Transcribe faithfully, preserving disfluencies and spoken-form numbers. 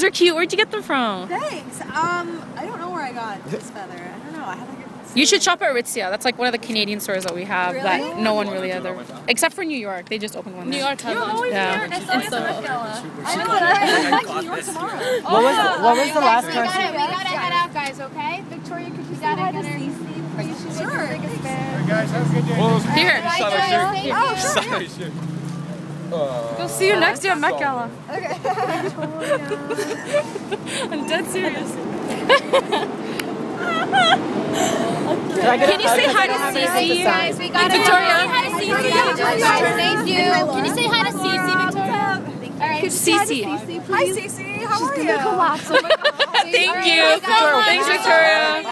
They're cute. Where'd you get them from? Thanks. Um, I don't know where I got this feather. I don't know. I have like a... You should shop at Aritzia. That's like one of the Canadian stores that we have Really? that no one really other, except for New York. They just opened one. New there. York has one. Yeah. And so is Gala. I know. I'm back to New York tomorrow. What was what was the last We country? gotta, we gotta head out, guys, okay? Victoria, could you gotta get her? Sure. Guys, have a good day. Here. Oh, sure. We'll see you next year at Met Gala. Okay. I'm dead serious. Can you say hi to Cece? You guys, we gotta Victoria. say hi to Cece. Thank you. Can you say hi to Cece, Victoria? All right. Cece. Hi, Cece. How are you? Thank you. Thanks, Victoria.